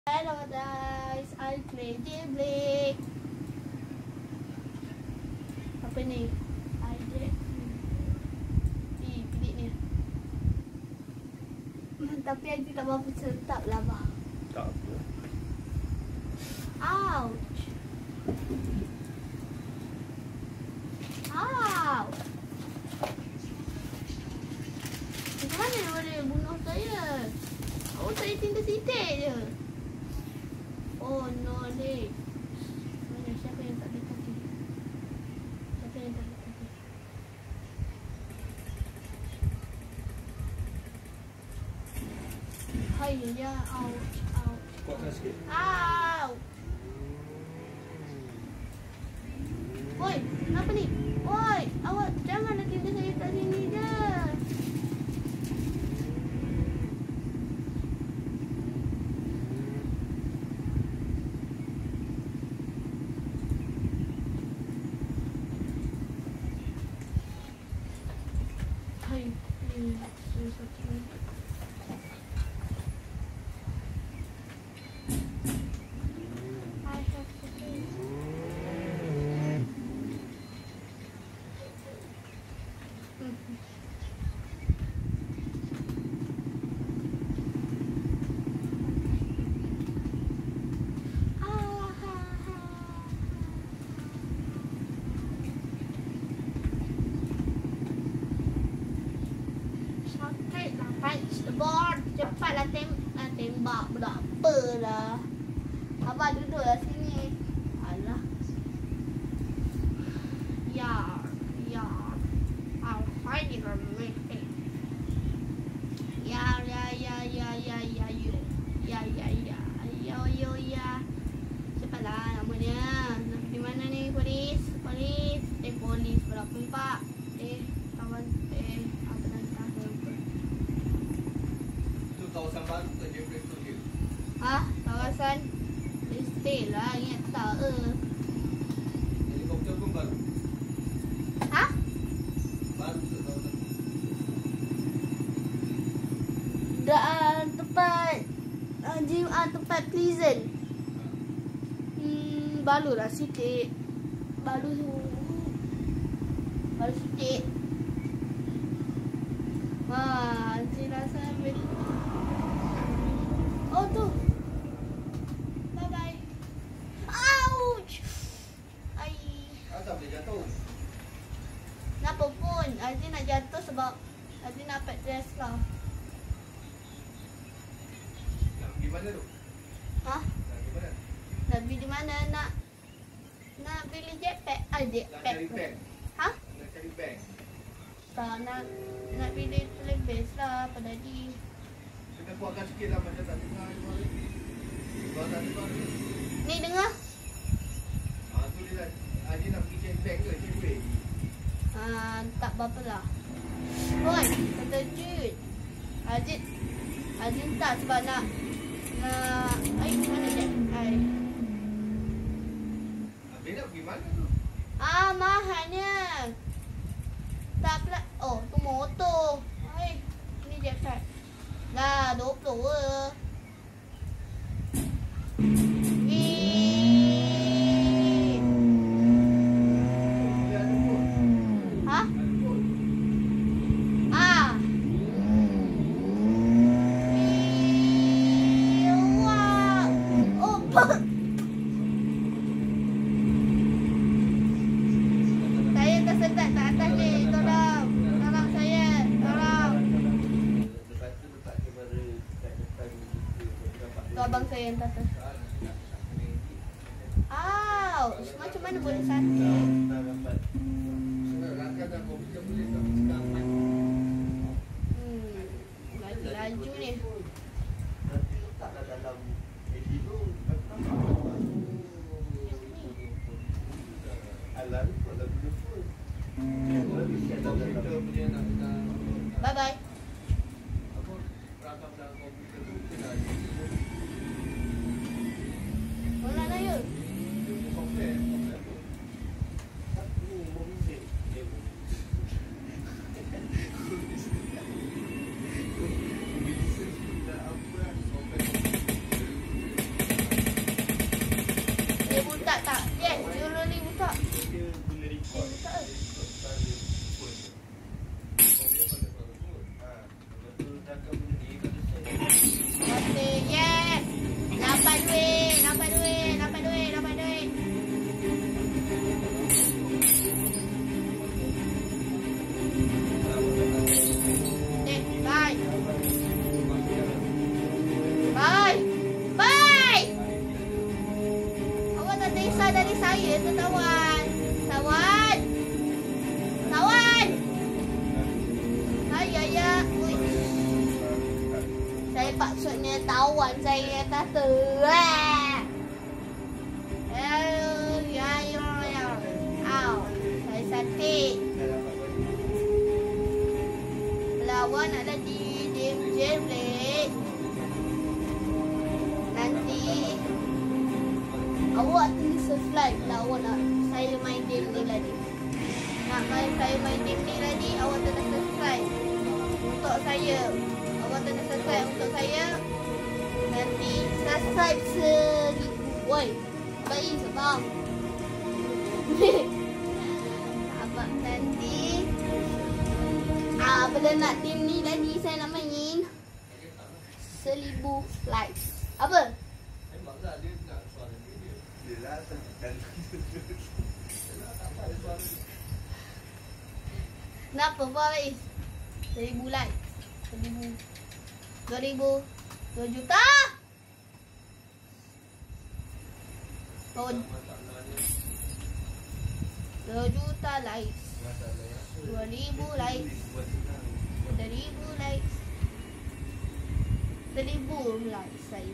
Hello guys, I play Jailbreak. Apa ni? I Jailbreak. Pilih ni. Tapi I tak berapa sedap lah bah. Tak apa. Ouch. Ow. Macam mana dia boleh bunuh saya? Oh, saya sintik-sintik je. Oh no ni. Mana siapa yang tak ada kaki? Siapa yang tak ada kaki? Hai ya, ouch, ouch. Kuatkan sikit. Ow. Oi, kenapa ni? Oi, awak janganlah tinggal saya kat sini je. Hai, ni satu. I have to do. Sakit lah, punch the board. Cepatlah tembak. Budak apa lah. Abang duduklah sini. Alah. Ya. I'll find it on my face. Ya. Cepatlah namanya. Nak pergi mana ni? Polis. Polis. Berapa empat? Kawan. Apa nak lupa. Itu kawasan baru ke Jailbreak tu dia? Ha? Kawasan estate lah. Ingat tak Helikopter pun baru. Ha? Baru ke kawasan? Tempat Pleasant. Baru lah sikit. Baru sikit. Wah, Cik rasa oh tu. Bye bye. Ouch. Ai. Asal boleh jatuh? Kenapa pun Aziz nak jatuh sebab Aziz nak dapat dress lah. Nak pergi mana tu? Ha? Nak pergi mana? Nak pergi di mana? Nak pilih jetpack. Nak cari bank. Ha? Nak cari bank. Tak nak pilih paling best lah pada Adi. Kena kuatkan sikit lah macam tak dengar suara ni. Kalau tak dengar ni. Ni dengar? Tu dia nak Haji nak pergi cari bank ke Jailbreak? Tak apa-apa lah. Oi, kata Jud. Aziz tak sebab nak mana je? Habis nak pergi mana tu? Mahalnya. Tak pula. Oh, tu motor. Ni jetpack. Dah 20 ke. Dia ada pun. Ha? Ada pun. Saya tersedak tak atas ni. Tolong saya. Tolong. Lepas tu letak kamera kat depan Tu abang saya yang atas. Macam mana boleh sakit? Laju ni. Bye bye. Mana nak ya? Okay, yes. Dapat duit, dapat duit, dapat duit, dapat duit. Okay, bye. Bye. Bye. Awak tak terisa dari saya tu, tawan. Tawan. Tawan. Saya ya. Ui. Saya maksudnya tawan saya kata. Au. Saya sakit. Lawan ada di jailbreak. Nanti awak kena subscribe lah awak nak saya main game ni lagi. Nak main saya main game ni lagi, awak kena subscribe untuk saya. Awak kena subscribe untuk saya. Nanti subscribe 1000. Woi, baik sebab abang nanti bila nak tim ni lagi saya nak main 1000 likes. Apa? Memanglah dia nak suara dia. Dia lah dan Kenapa Faiz? 1000 like. 1000. 2000. 2 juta. Oh, 2 juta likes. 2000 likes. 1000 likes. 1000 likes saya.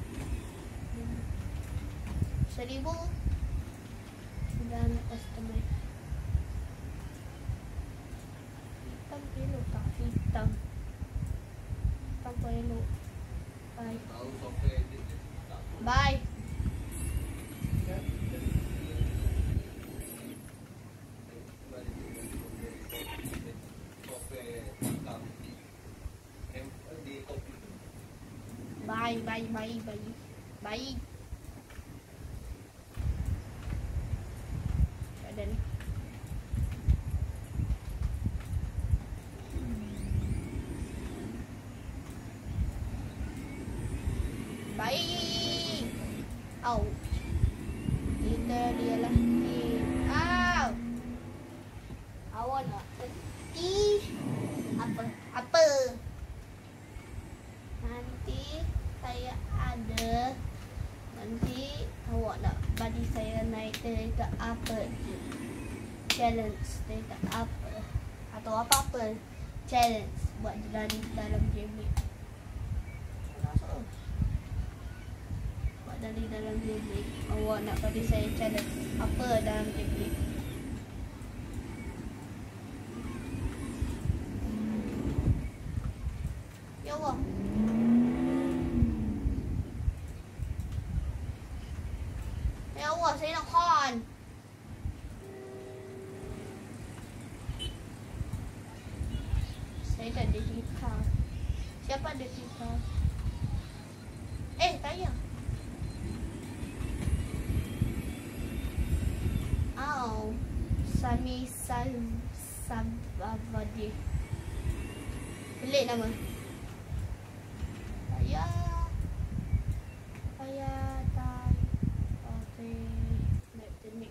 1000 dan customer. Hitam elok tak? Hitam. Hitam pun elok. Bye. Bye. Bye, bye, bye, bye. Bye. Ada ni. Bye. Au. Dia lagi. Au. Awak nak pergi apa? Apa? Nanti saya ada. Nanti awak nak bagi saya naik kereta apa? Challenge kereta apa? Atau apa-apa challenge buat dari dalam game ni. Buat dari dalam game ni. Awak nak bagi saya challenge apa dalam game ni? Ya Allah. Ya Allah, saya nak kon. Saya tak ada cerita. Siapa ada cerita? Tayang. Au. Sami Sabavadi. Pelik nama. Saya tak. Okay. Net.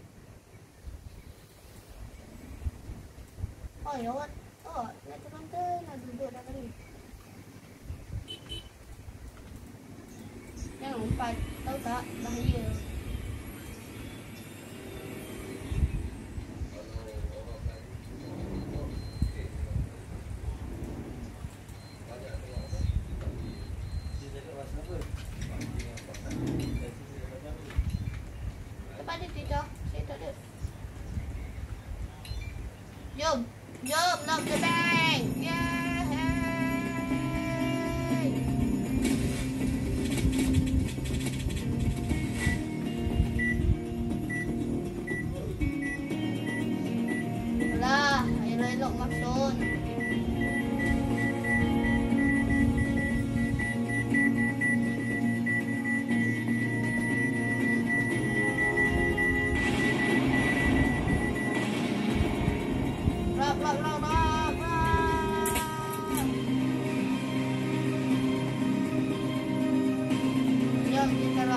Oh, ya awak. Oh, nak teman-teman nak duduk dah tadi. Jangan umpat. Tahu tak? Bahaya. Tempat dia tidak. Saya tak ada. Jom, lock the bank. Yay! Alah, elok-elok maksud.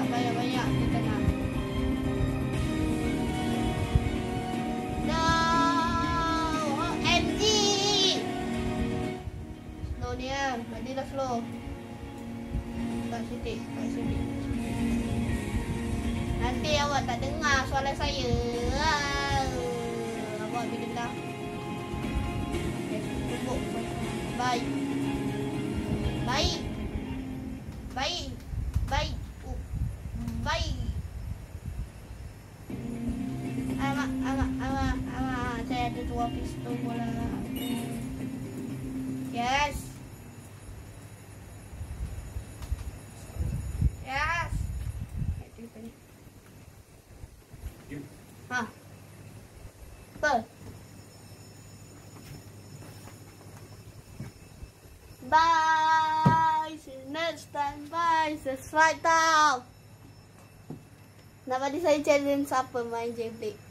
banyak di tengah. No, OMG. Slow dia, jadilah slow. Tak sedih, tak sedih. Nanti awak tak dengar suara saya. Awak boleh dengar. Tunggu. Baik. Baik. Baik. Baik. Baik. Alamak. Saya ada 2 pistol bola. Yes. Yes. Ha. Apa? Bye. See you next time. Bye. Subscribe tau. Nak bagi saya challenge siapa main J-Blade.